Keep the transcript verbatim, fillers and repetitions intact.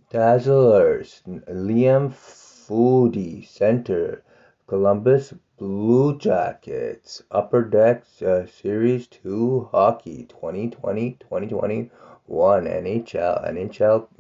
Dazzlers, Liam Foudy, center, Columbus Blue Jackets, Upper Deck uh, Series two Hockey, twenty twenty twenty twenty-one N H L, N H L